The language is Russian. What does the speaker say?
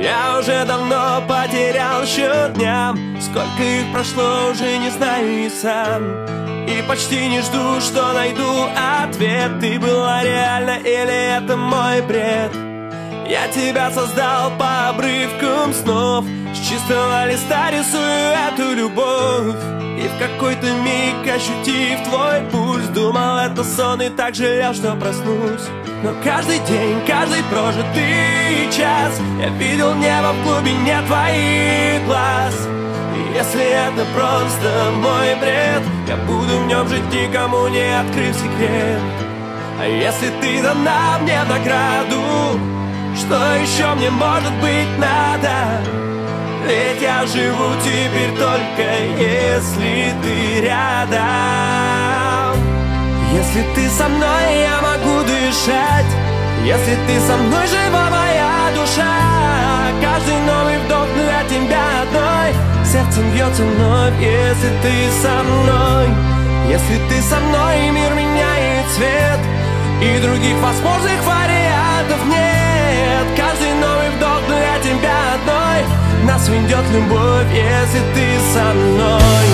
Я уже давно потерял счет дням, сколько их прошло, уже не знаю и сам. И почти не жду, что найду ответ. Ты была реальна или это мой бред? Я тебя создал по обрывкам снов, с чистого листа рисую эту любовь. И в какой-то миг, ощутив твой пульс, думал, это сон, и так жалел, что проснусь. Но каждый день, каждый прожитый час я видел небо в глубине твоих глаз. И если это просто мой бред, я буду в нем жить, никому не открыв секрет. А если ты дана мне в награду, что еще мне может быть надо? Ведь я живу теперь только если ты рядом. Если ты со мной, я могу дышать. Если ты со мной, жива моя душа. Каждый новый вдох для тебя одной сердцем бьется вновь. Если ты со мной, если ты со мной, мир меняет цвет, и других возможных вариантов нет. Каждый новый вдох для тебя одной нас ведет любовь, если ты со мной.